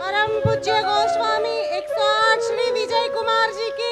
परम पूज्य गोस्वामी 108 श्री विजय कुमार जी की,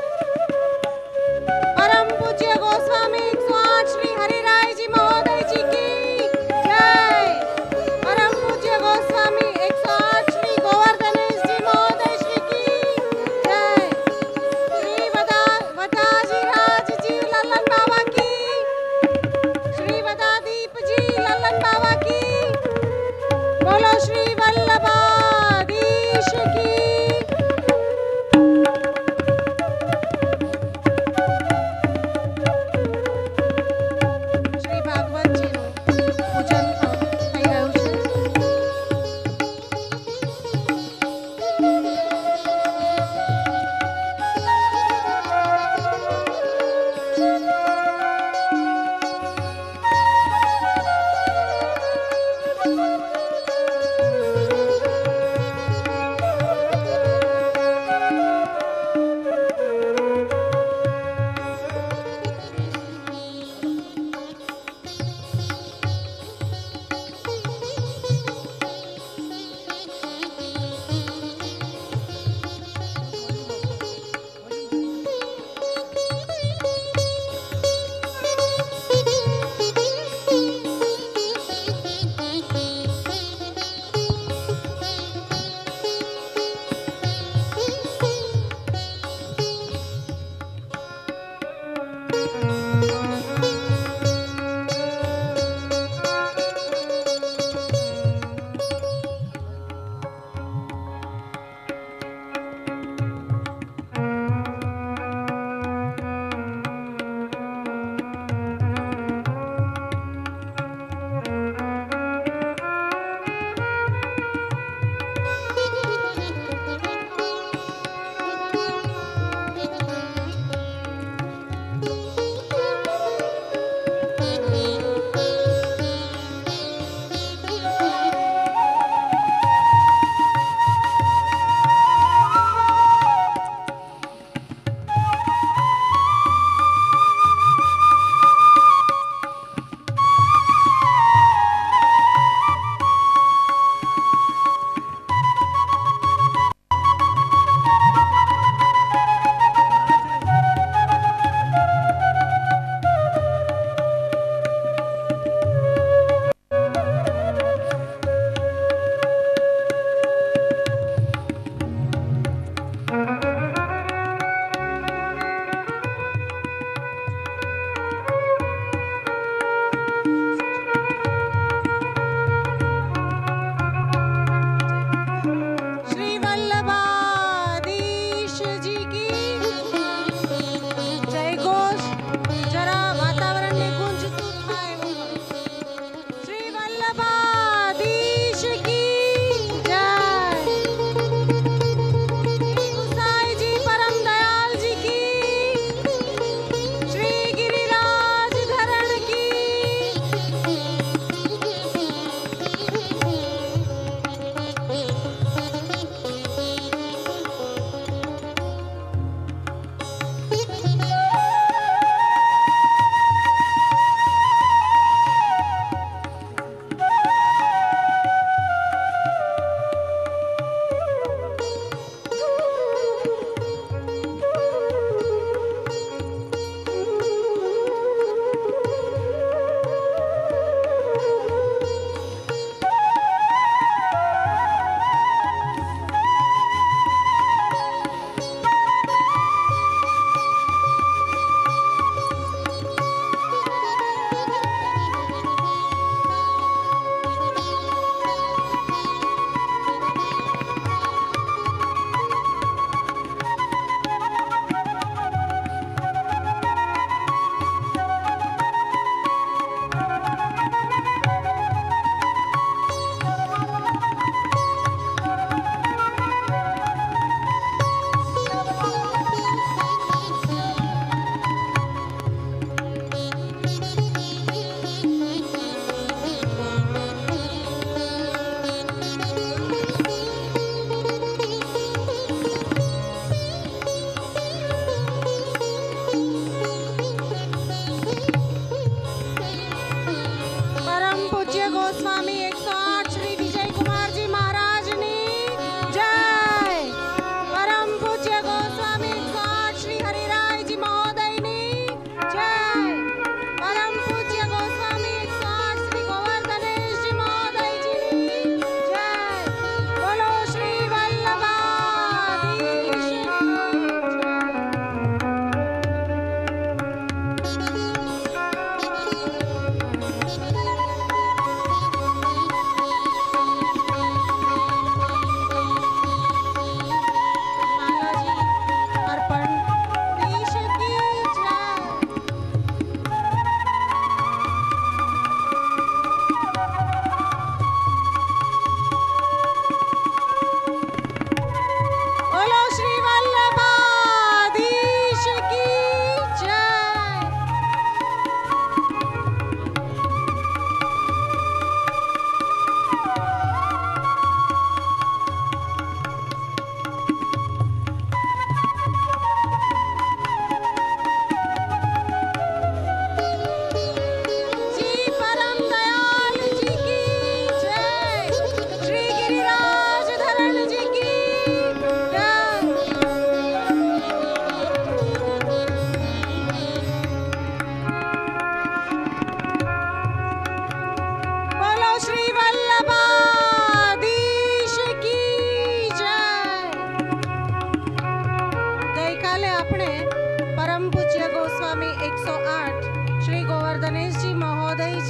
परम पूज्य गोस्वामी 108 श्री हरिराय जी महोदय जी की जय। परम पूज्य गोस्वामी 108 श्री गोवर्धनेश जी महोदय श्री की जय। श्री वदाजी राज जी लल्लन बाबा की, श्री वदादीप जी लल्लन बाबा की, बोलो श्री वल्लभाधीश की। શ્રી ભાગવતજીનું પૂજન થઈ રહ્યું છે।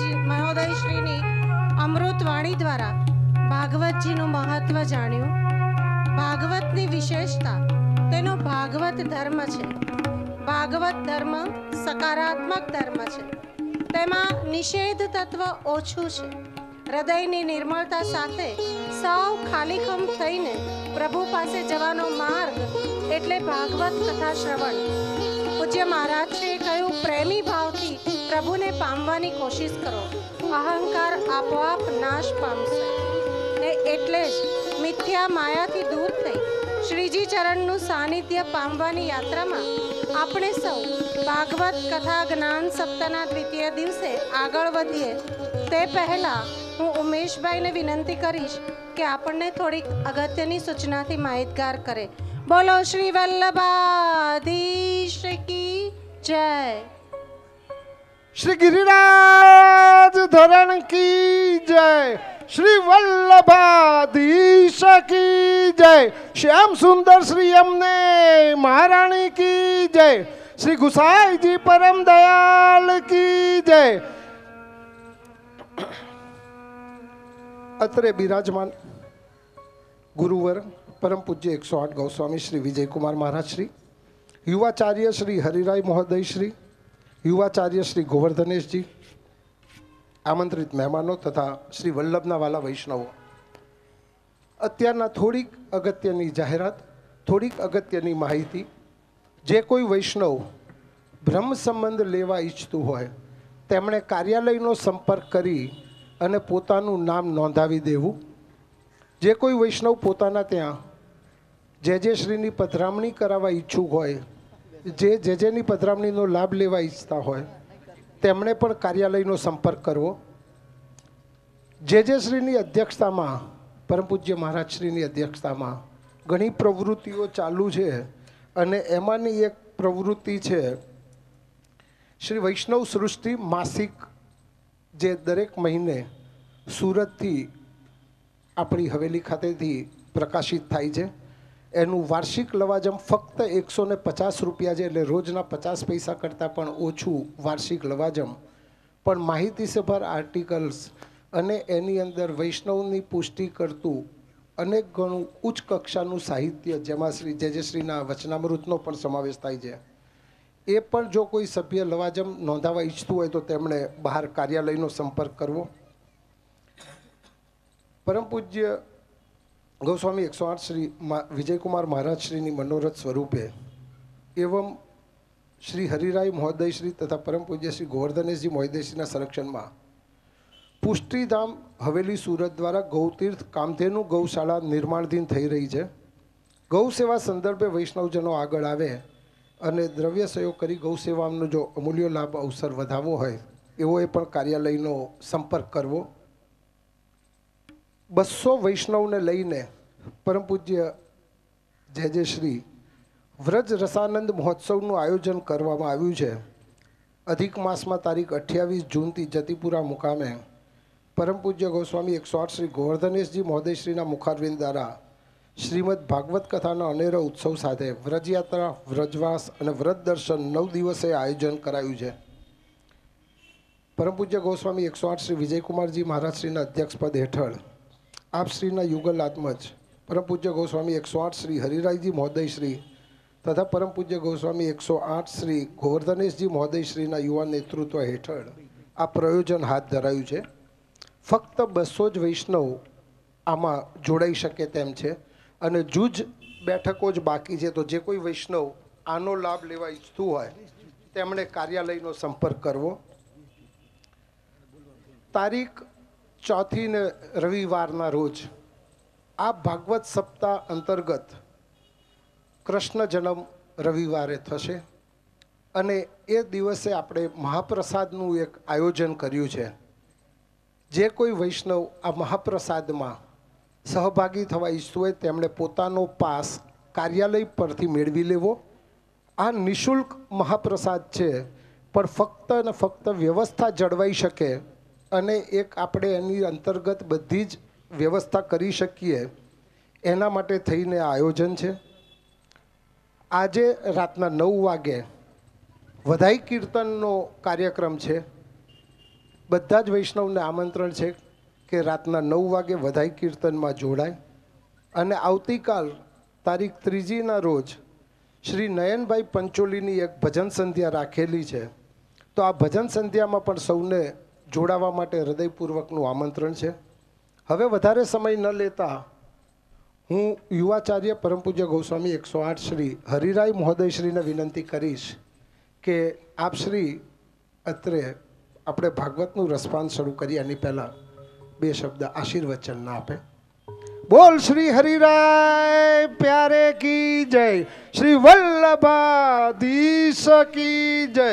મહોદય શ્રીની અમૃતવાણી દ્વારા ભાગવતજીનું મહત્વ જાણ્યું. ભાગવતની વિશેષતા તેનો ભાગવત ધર્મ છે. ભાગવત ધર્મ સકારાત્મક ધર્મ છે. તેમાં નિષેધ તત્વ ઓછું છે. હૃદયની નિર્મળતા સાથે સાવ ખાલીખમ થઈને પ્રભુ પાસે જવાનો માર્ગ એટલે ભાગવત કથા શ્રવણ. પૂજ્ય મહારાજશ્રીએ કહ્યું, પ્રેમી ભાવથી પ્રભુને પામવાની કોશિશ કરો, અહંકાર આપોઆપ નાશ પામશે. ને એટલે જ મિથ્યા માયાથી દૂર થઈ શ્રીજી ચરણનું સાનિધ્ય પામવાની યાત્રામાં આપણે સૌ ભાગવત કથા જ્ઞાન સપ્તાહના દ્વિતીય દિવસે આગળ વધીએ તે પહેલાં હું ઉમેશભાઈને વિનંતી કરીશ કે આપણને થોડીક અગત્યની સૂચનાથી માહિતગાર કરે. બોલો શ્રી વલ્લભાધીશ કી જય. શ્રી ગિરિરાજ ધરણ કી જય. શ્રી વલ્લભાધીશ કી જય. શ્યામ સુંદર શ્રી અમને મહારાણી કી જય. શ્રી ગુસાઈજી પરમ દયાલ કી જય. અત્રે બિરાજમાન ગુરુવર પરમ પૂજ્ય 108 ગૌસ્વામી શ્રી વિજયકુમાર મહારાજ શ્રી, યુવાચાર્ય શ્રી હરિરાય મહોદય શ્રી, યુવાચાર્ય શ્રી ગોવર્ધનેશજી, આમંત્રિત મહેમાનો તથા શ્રી વલ્લભના વાલા વૈષ્ણવો, અત્યારના થોડીક અગત્યની જાહેરાત, થોડીક અગત્યની માહિતી. જે કોઈ વૈષ્ણવ બ્રહ્મ સંબંધ લેવા ઈચ્છતું હોય તેમણે કાર્યાલયનો સંપર્ક કરી અને પોતાનું નામ નોંધાવી દેવું. જે કોઈ વૈષ્ણવ પોતાના ત્યાં જે શ્રીની પધરામણી કરાવવા ઈચ્છુક હોય, જેની પધરામણીનો લાભ લેવા ઈચ્છતા હોય તેમણે પણ કાર્યાલયનો સંપર્ક કરવો. જે શ્રીની અધ્યક્ષતામાં, પરમ પૂજ્ય મહારાજ શ્રીની અધ્યક્ષતામાં ઘણી પ્રવૃત્તિઓ ચાલુ છે અને એમાંની એક પ્રવૃત્તિ છે શ્રી વૈષ્ણવ સૃષ્ટિ માસિક, જે દરેક મહિને સુરતથી આપણી હવેલી ખાતેથી પ્રકાશિત થાય છે. એનું વાર્ષિક લવાજમ ફક્ત 150 રૂપિયા છે, એટલે રોજના 50 પૈસા કરતાં પણ ઓછું વાર્ષિક લવાજમ, પણ માહિતીસભર આર્ટિકલ્સ અને એની અંદર વૈષ્ણવની પુષ્ટિ કરતું અનેક ઘણું ઉચ્ચ કક્ષાનું સાહિત્ય, જેમાં શ્રી જે શ્રીના વચનામૃતનો પણ સમાવેશ થાય છે. એ પણ જો કોઈ સભ્ય લવાજમ નોંધાવવા ઈચ્છતું હોય તો તેમણે બહાર કાર્યાલયનો સંપર્ક કરવો. પરમ પૂજ્ય ગૌસ્વામી 108 શ્રી વિજયકુમાર મહારાજ શ્રીની મનોરથ સ્વરૂપે એવં શ્રી હરિરાય મહોદય શ્રી તથા પરમ પૂજ્ય શ્રી ગોવર્ધનેશજી મહોદયશ્રીના સંરક્ષણમાં પુષ્ટિધામ હવેલી સુરત દ્વારા ગૌતીર્થ કામધેનુ ગૌશાળા નિર્માણધીન થઈ રહી છે. ગૌ સેવા સંદર્ભે વૈષ્ણવજનો આગળ આવે અને દ્રવ્ય સહયોગ કરી ગૌ સેવાનો જો અમૂલ્ય લાભ અવસર વધારવો હોય એવો એ પણ કાર્યાલયનો સંપર્ક કરવો. 200 વૈષ્ણવને લઈને પરમ પૂજ્ય જે શ્રી વ્રજ રસાનંદ મહોત્સવનું આયોજન કરવામાં આવ્યું છે. અધિક માસમાં તારીખ 28 જૂનથી જતીપુરા મુકામે પરમ પૂજ્ય ગૌસ્વામી 108 શ્રી ગોવર્ધનેશજી મહોદયશ્રીના મુખારવિંદ દ્વારા શ્રીમદ ભાગવત કથાના અનેરો ઉત્સવ સાથે વ્રજયાત્રા, વ્રજવાસ અને વ્રત દર્શન 9 દિવસે આયોજન કરાયું છે. પરમ પૂજ્ય ગૌસ્વામી 108 શ્રી વિજયકુમારજી મહારાજશ્રીના અધ્યક્ષપદ હેઠળ આપ શ્રીના યુગલ આત્મજ પરમ પૂજ્ય ગૌસ્વામી 108 શ્રી હરિરાયજી મહોદયશ્રી તથા પરમ પૂજ્ય ગૌસ્વામી 108 શ્રી ગોવર્ધનેશજી મહોદયશ્રીના યુવા નેતૃત્વ હેઠળ આ પ્રયોજન હાથ ધરાયું છે. ફક્ત 200 જ વૈષ્ણવ આમાં જોડાઈ શકે તેમ છે અને જૂજ બેઠકો જ બાકી છે. તો જે કોઈ વૈષ્ણવ આનો લાભ લેવા ઈચ્છતું હોય તેમણે કાર્યાલયનો સંપર્ક કરવો. તારીખ 4 ને રવિવારના રોજ આ ભાગવત સપ્તાહ અંતર્ગત કૃષ્ણ જન્મ રવિવારે થશે અને એ દિવસે આપણે મહાપ્રસાદનું એક આયોજન કર્યું છે. જે કોઈ વૈષ્ણવ આ મહાપ્રસાદમાં સહભાગી થવા ઈચ્છતું હોય તેમણે પોતાનો પાસ કાર્યાલય પરથી મેળવી લેવો. આ નિઃશુલ્ક મહાપ્રસાદ છે, પણ ફક્ત અને ફક્ત વ્યવસ્થા જળવાઈ શકે અને એક આપણે એની અંતર્ગત બધી જ વ્યવસ્થા કરી શકીએ એના માટે થઈને આ આયોજન છે. આજે રાતના 9 વાગે વધાઈ કીર્તનનો કાર્યક્રમ છે. બધા જ વૈષ્ણવને આમંત્રણ છે કે રાતના 9 વાગે વધાઈ કીર્તનમાં જોડાય અને આવતીકાલ તારીખ 3ના રોજ શ્રી નયનભાઈ પંચોલીની એક ભજન સંધ્યા રાખેલી છે, તો આ ભજન સંધ્યામાં પણ સૌને જોડાવા માટે હૃદયપૂર્વકનું આમંત્રણ છે. હવે વધારે સમય ન લેતા હું યુવાચાર્ય પરમ પૂજ્ય ગોસ્વામી 108 શ્રી હરિરાય મહોદયશ્રીને વિનંતી કરીશ કે આપ શ્રી અત્રે આપણે ભાગવતનું રસપાન શરૂ કરીએ એની પહેલાં 2 શબ્દ આશીર્વચનના આપે. बोल श्री हरिराय प्यारे की जय, श्री वल्लभाधीश की जय.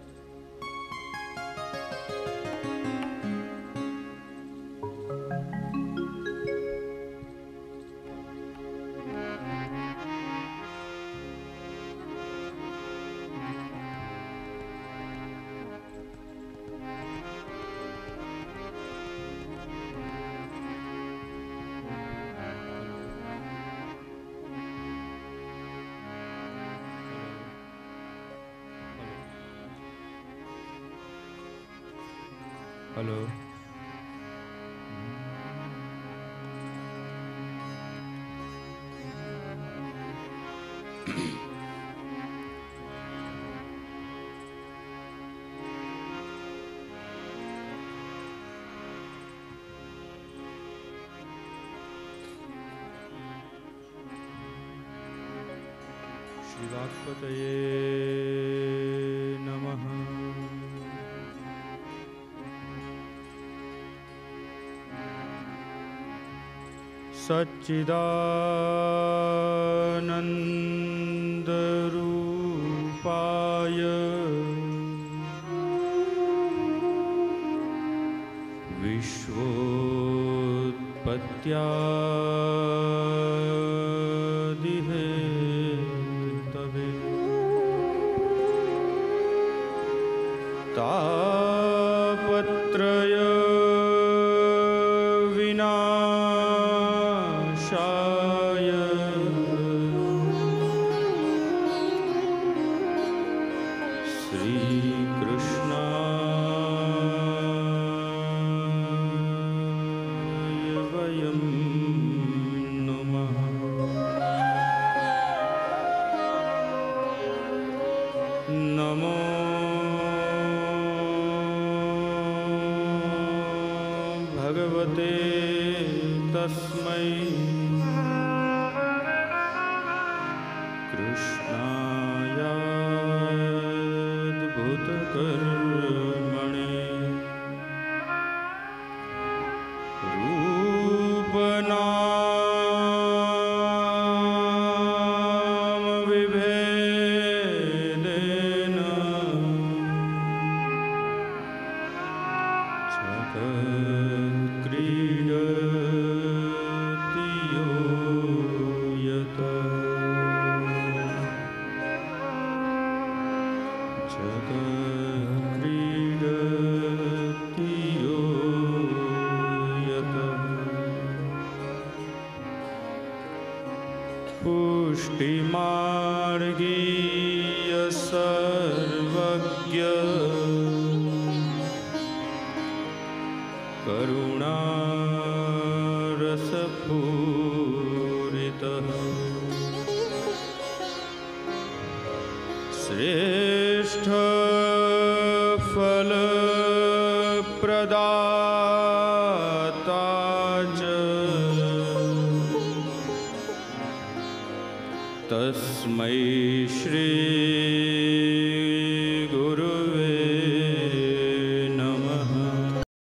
हेलो. श्रीवाक्पतये नमः. सच्चिदानन्दरूपाय विश्वोत्पत्त्यादिहेतवे तापत्रय विनाशाय श्रीकृष्णाय वयं नमः. नमो भगवते तस्मै कृष्णायाद्भुतकर्मणे रूपनाम विभेदेन जगत्क्रीडति यो यतः. जगत्क्रीडति यो यतः. पुष्टिमार्गीय सर्वज्ञ करुणारसपूरितः श्रेष्ठ फलप्रदाता च तस्मै श्री